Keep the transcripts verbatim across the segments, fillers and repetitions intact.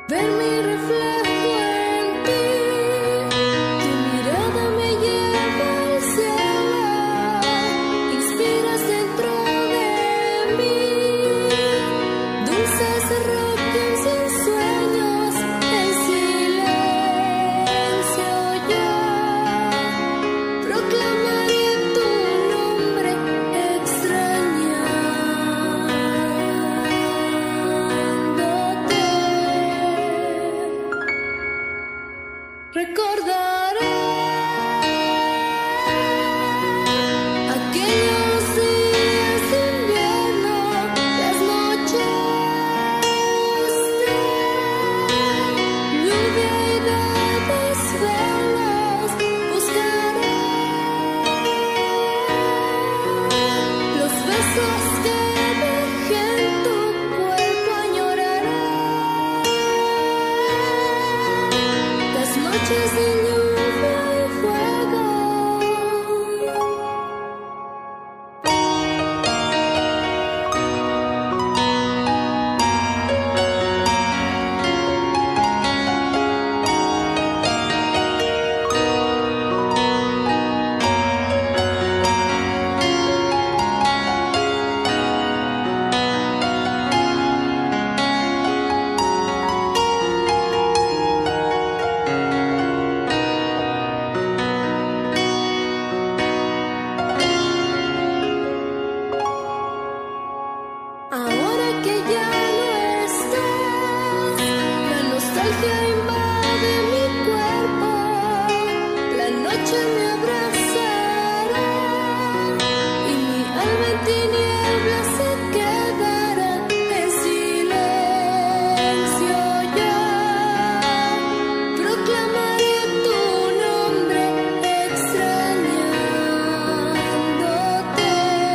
Ver mi reflejo en ti, tu mirada me lleva al cielo, inspiras dentro de mí, dulces arrojan sus sueños, en silencio yo proclamaré tu nombre extrañándote. Recordaré aquellos días de invierno, las noches de lluvia y de desvelos. Buscaré los besos que dejé en tu cuerpo, añoraré las noches de lluvia y fuego. Ahora que ya no estás, la nostalgia invade mi cuerpo, la noche me abrazará y mi alma en tinieblas se quedará, en silencio yo proclamaré tu nombre extrañándote.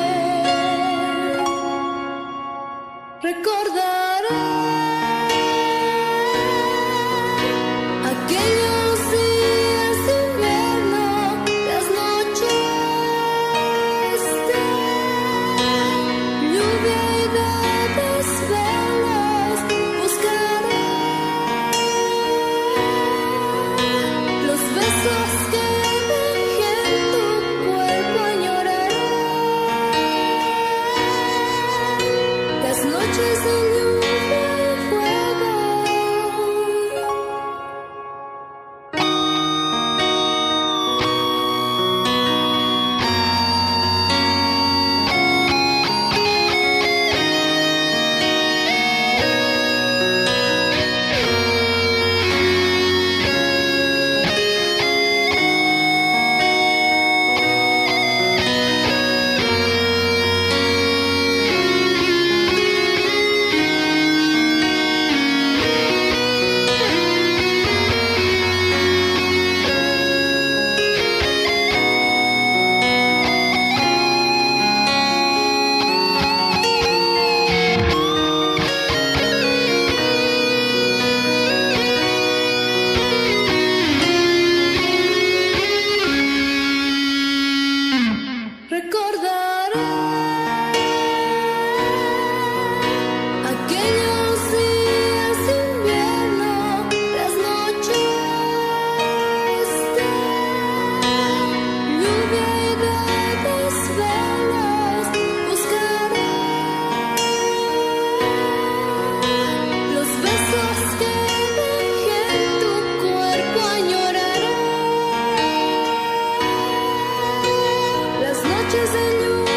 Recordaré aquellos días de invierno, las noches de lluvia y de desvelos. Buscaré los besos que dejé en tu cuerpo, añoraré las noches de lluvia y fuego. Recordaré aquellos días de invierno, las noches de lluvia y de desvelos. Buscaré los besos que dejé en tu cuerpo, añoraré las noches de lluvia.